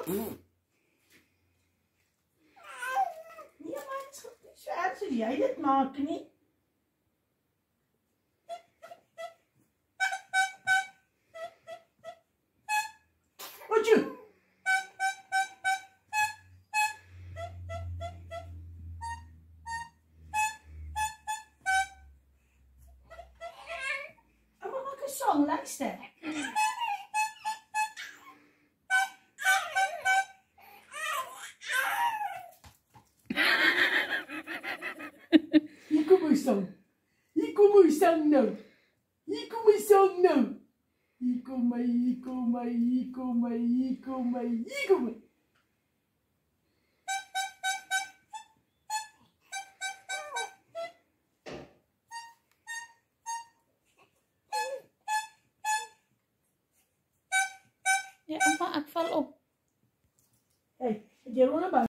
op. Nee, man, het is niet zo erg as jy dit maak nie. Wat jy? Ouma maak 'n song, luister. Hier kom my song. Hier kom my song nou. Hier kom my song nou. Hier kom my, hier kom my, hier kom my, hier kom my, hier kom my. Ja, ouma, ek val op. Hey, het jy ronde